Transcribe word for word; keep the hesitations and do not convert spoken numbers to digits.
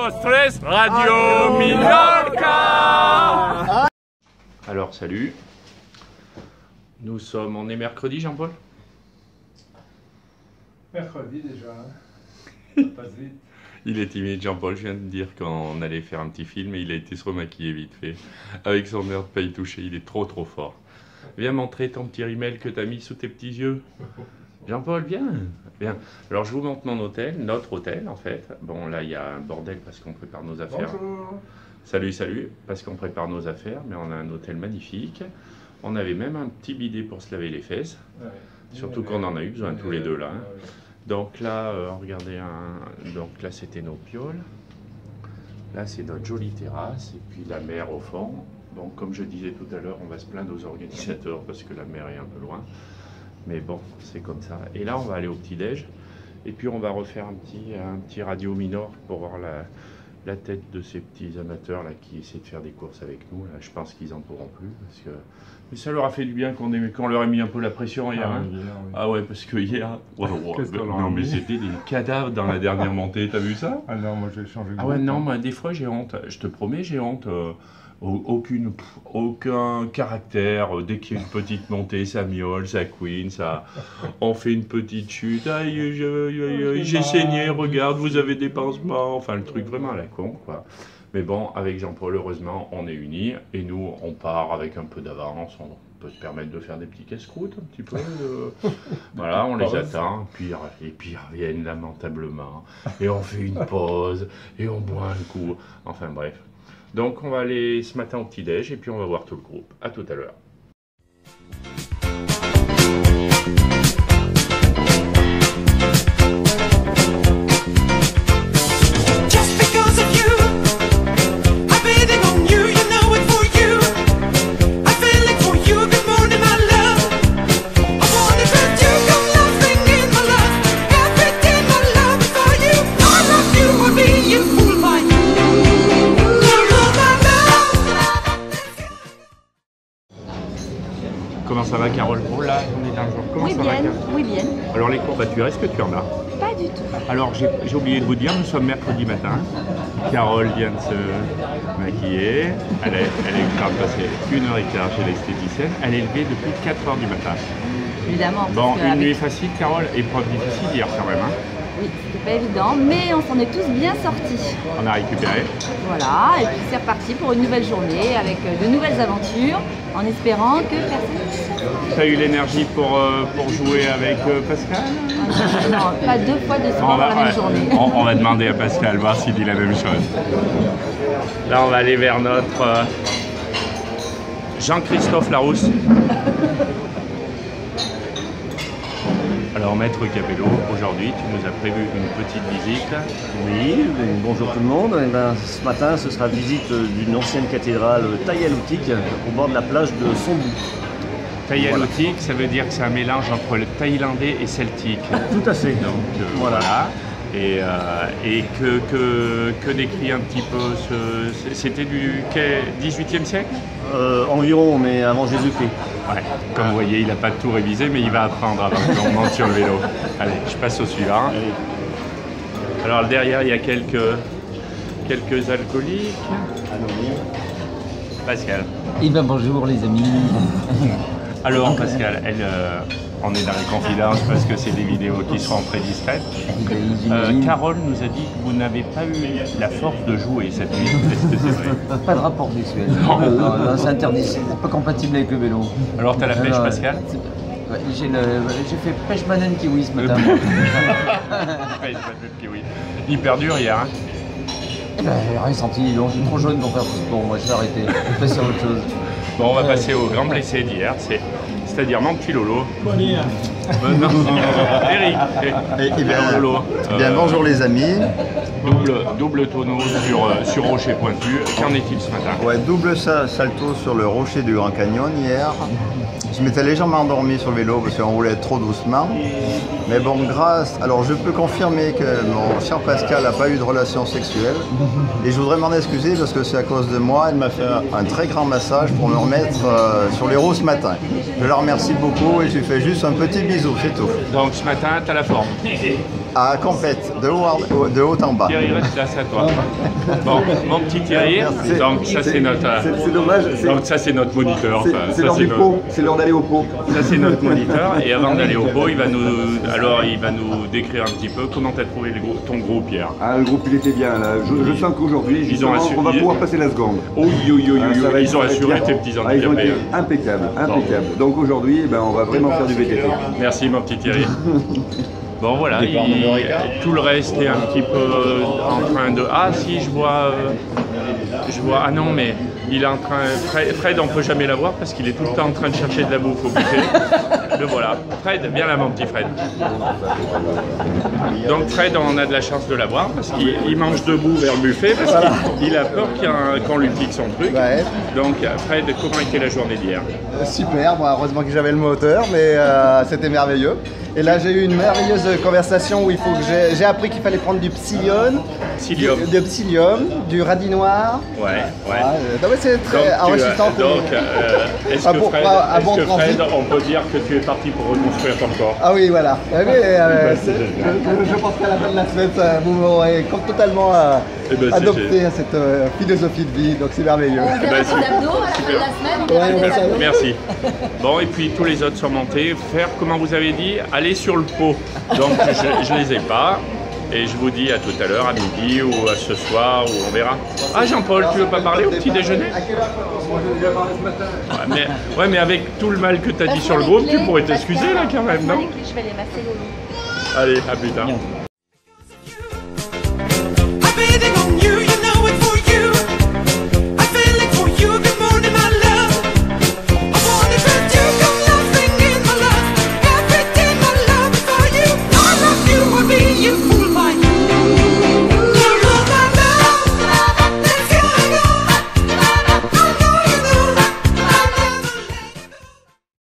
dos, tres, Radio Minorca. Alors salut, nous sommes, on est mercredi Jean-Paul? Mercredi déjà, hein. Ça passe vite. Il est timide Jean-Paul, je viens de dire qu'on allait faire un petit film et il a été se remaquiller vite fait. Avec son air de pas y toucher, il est trop trop fort. Viens montrer ton petit rimel que t'as mis sous tes petits yeux. Jean-Paul, viens, viens. Alors je vous montre mon hôtel, notre hôtel en fait. Bon là il y a un bordel parce qu'on prépare nos affaires. Bonjour. Salut, salut, parce qu'on prépare nos affaires, mais on a un hôtel magnifique. On avait même un petit bidet pour se laver les fesses. Ouais, surtout qu'on en a eu besoin tous les deux là. Hein. Ouais. Donc là, euh, regardez, un... donc là c'était nos pioles. Là c'est notre jolie terrasse et puis la mer au fond. Bon, comme je disais tout à l'heure, on va se plaindre aux organisateurs parce que la mer est un peu loin. Mais bon, c'est comme ça. Et là, on va aller au petit-déj. Et puis, on va refaire un petit, un petit radio minor pour voir la, la tête de ces petits amateurs là qui essaient de faire des courses avec nous. Là, je pense qu'ils n'en pourront plus. Parce que... Mais ça leur a fait du bien qu'on ait... qu'on leur ait mis un peu la pression hier. Ah, hein. Hier, oui. Ah ouais, parce que hier... Ouais, ouais, non, mais c'était des cadavres dans la dernière montée. T'as vu ça? Ah non, moi j'ai changé de Ah ouais, non, moi des fois j'ai honte. Je te promets, j'ai honte. Euh... Aucune, aucun caractère, dès qu'il y a une petite montée, ça miaule, ça couine, ça... on fait une petite chute, aïe, j'ai saigné, regarde, vous avez des pansements, enfin le truc vraiment à la con, quoi. Mais bon, avec Jean-Paul, heureusement, on est unis, et nous, on part avec un peu d'avance, on peut se permettre de faire des petits casse-croûtes, un petit peu, de... voilà, on les attend, puis, et puis ils reviennent lamentablement, et on fait une pause, et on boit un coup, enfin bref. Donc on va aller ce matin au petit-déj et puis on va voir tout le groupe. A tout à l'heure. Comment ça va Carole? Oh là, on est dans le jour. Comment oui, ça bien, va Carole? Oui, bien. Alors les courbatures, est-ce que tu en as? Pas du tout. Alors j'ai oublié de vous dire, nous sommes mercredi matin. Carole vient de se maquiller. Elle est, elle est en train de passer une heure et quart chez l'esthéticienne. Elle est levée depuis quatre heures du matin. Évidemment. Bon, une avec... nuit facile Carole, épreuve difficile hier quand même. Hein. Oui, c'était pas évident, mais on s'en est tous bien sortis. On a récupéré. Voilà, et puis c'est reparti pour une nouvelle journée avec de nouvelles aventures, en espérant que personne ne se... Tu as eu l'énergie pour, euh, pour jouer avec euh, Pascal? Non, pas deux fois de sport dans la même ouais, journée. On, on va demander à Pascal, voir s'il dit la même chose. Là, on va aller vers notre euh, Jean-Christophe Larousse. Alors Maître Capello, aujourd'hui tu nous as prévu une petite visite. Oui, bonjour tout le monde. Et ben, ce matin ce sera visite d'une ancienne cathédrale taïaloutique au bord de la plage de Sombu. Taïaloutique, voilà. Ça veut dire que c'est un mélange entre le thaïlandais et celtique. Tout à fait. Donc euh, voilà. voilà. Et, euh, et que, que, que décrit un petit peu ce... C'était du dix-huitième siècle euh, Environ, mais avant Jésus-Christ. Ouais, comme vous voyez, il n'a pas tout révisé, mais il va apprendre avant qu'on monte sur le vélo. Allez, je passe au suivant. Allez. Alors derrière, il y a quelques, quelques alcooliques. Allons-y. Pascal. Eh bien bonjour les amis. Alors Pascal, elle, euh, on est dans les confidences parce que c'est des vidéos qui seront très discrètes. Euh, Carole nous a dit que vous n'avez pas eu la force de jouer cette nuit. Est-ce que c'est vrai? Pas de rapport sexuel. Non, non, non, c'est interdit, c'est pas compatible avec le vélo. Alors tu as la pêche alors, Pascal? Ouais, j'ai fait pêche banane kiwi ce matin. Pêche banane kiwi. Hyper dur hier. Hein? Eh ben, j'ai rien senti, donc je suis trop jaune pour faire tout sport. Moi je vais arrêter, je vais passer à autre chose. Bon, on va passer au grand blessé d'hier, c'est-à-dire mon petit Lolo. Bon hier. Euh, non, Eric. Et, et bien, Lolo. Euh, bien, bonjour les amis. Double, double tonneau sur, euh, sur Rocher Pointu. Qu'en est-il ce matin? Ouais, double salto sur le rocher du Grand Canyon hier. Je m'étais légèrement endormi sur le vélo parce qu'on roulait trop doucement. Mais bon, grâce... Alors, je peux confirmer que mon cher Pascal n'a pas eu de relation sexuelle. Et je voudrais m'en excuser parce que c'est à cause de moi. Elle m'a fait un très grand massage pour me remettre euh, sur les roues ce matin. Je la remercie beaucoup et je lui fais juste un petit bisou, c'est tout. Donc, ce matin, tu as la forme? Ah, complète, de haut, en- de haut en bas. Thierry, reste là, c'est à toi. Bon, mon petit Thierry, Merci. donc ça c'est notre, euh, C'est c'est dommage, c'est donc ça c'est notre moniteur. c'est- enfin, c'est ça, l'heure du notre- pot, c'est l'heure d'aller au pot. Ça c'est notre moniteur et avant d'aller au pot, il va nous, alors il va nous décrire un petit peu comment tu as trouvé le groupe- ton groupe Pierre. Ah, le groupe il était bien là. Je, je sens qu'aujourd'hui, Ils justement, ont assuré- on va pouvoir passer la seconde. Oh yo yo yo, Ah, yo, ça va ils être- ont ça va être assuré bien. tes petits Ah, ils ont handicapés. été impeccables, impeccables. Donc aujourd'hui, eh ben, on va vraiment faire du V T T. Merci mon petit Thierry. Bon voilà, il- tout le reste est un petit peu en train de... Ah si, je vois... euh, je vois... Ah non, mais il est en train... Fred, Fred on peut jamais l'avoir parce qu'il est tout le temps en train de chercher de la bouffe au buffet. Le voilà. Fred, viens là mon petit Fred. Donc Fred, on a de la chance de l'avoir parce qu'il il mange debout vers le buffet parce qu'il il a peur qu'il y a un- qu'on lui pique son truc. Ouais. Donc Fred, comment était la journée d'hier? Super, bon, heureusement que j'avais le moteur, mais euh, c'était merveilleux. Et là, j'ai eu une merveilleuse conversation où il faut que j'ai j'ai appris qu'il fallait prendre du psyllium, Psyllium. du, du psyllium, du radis noir. Ouais, ouais. Ah, euh, non, mais c'est Donc, très tu, enrichissant. euh, donc euh, est-ce Ah que, bon, Fred, ah, est-ce bon que transit. Fred, on peut dire que tu es parti pour reconstruire ton corps? Ah oui, voilà. Ah oui, euh, c'est- c'est génial. je, je- je pense qu'à la fin de la semaine, ça, vous m'aurez comme totalement euh, Eh ben, c'est adopté génial. à cette euh, philosophie de vie, donc c'est merveilleux. On verra bah, des super. abdos à la fin de la semaine. On Ouais, verra on des va ça. abdos. Merci. Bon, et puis tous les autres sont montés. Faire, comment vous avez dit, aller sur le pot. Donc, je ne les ai pas. Et je vous dis à tout à l'heure, à midi ou à ce soir, ou on verra. Ah, Jean-Paul, tu veux pas parler au petit déjeuner? À quelle heure? Moi, j'ai déjà parlé ce matin. Ouais, mais, ouais, mais avec tout le mal que tu as dit Passe-moi sur le les groupe, tu clés, pourrais Pascal. t'excuser là quand même, Passe-moi non? les clés, je vais les masser Lolo. Allez, à plus tard.